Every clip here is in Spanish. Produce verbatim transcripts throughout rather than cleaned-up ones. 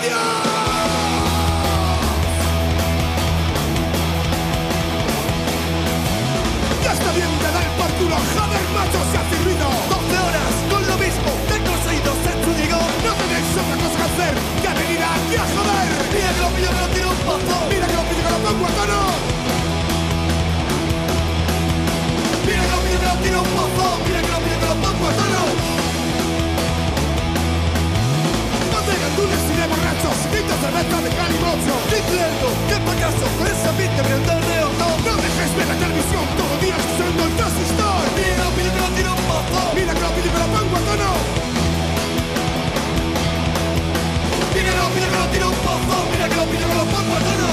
Ya está bien de dar por culo, joder, macho, se ha servido. doce horas con lo mismo, te he conseguido ser tu digo. No tenéis otra cosa que hacer que venir aquí a joder. Mira que lo pillo, que lo tiro un pozo. Mira que lo pillo, que lo pongo a tono. Mira que lo pillo, que lo tiro un pozo. Mira que lo pillo, que lo pongo a tono. No te gandules y de borrachos, quinta cerveza de calimocho. Diciendo que fracaso con esa pinta brillante de ojo. No dejes ver la televisión todo el día escuchando el transistor. Mira que lo pillo, que lo tiro un pozo. Mira que lo pillo, que lo pongo a tono. Mira que lo pillo, que lo tiro un pozo. Mira que lo pillo, que lo pongo a tono.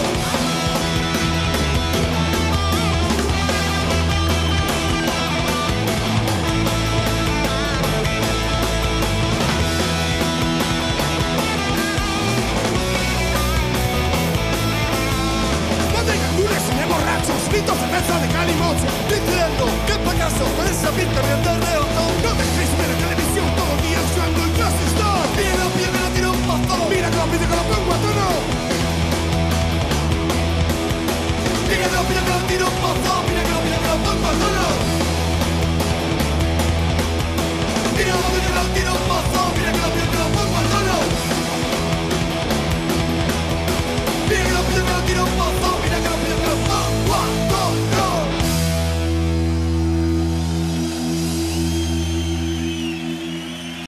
Borrachos, grito cerveza de calimocho. Diciendo que fracaso con esa pinta brillante de ojo. No dejéis ver la televisión todo el día usando el transistor. Mira que lo pillo, que lo tiro un pozo. Mira que lo pillo, que lo pongo a tono. Mira que lo pillo, que lo tiro un pozo. Mira que lo pillo, que lo pongo a tono. Mira que lo pillo, que lo tiro un pozo.